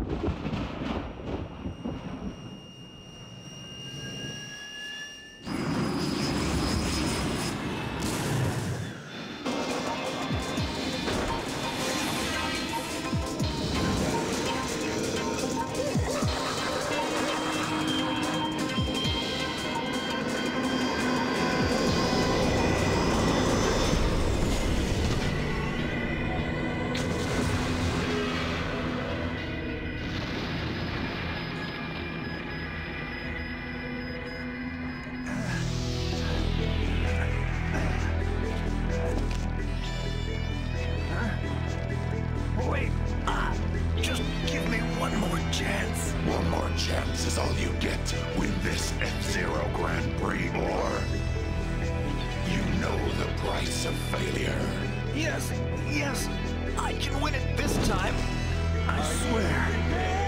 One more chance is all you get to win this F-Zero Grand Prix, or you know the price of failure. Yes, I can win it this time. I swear.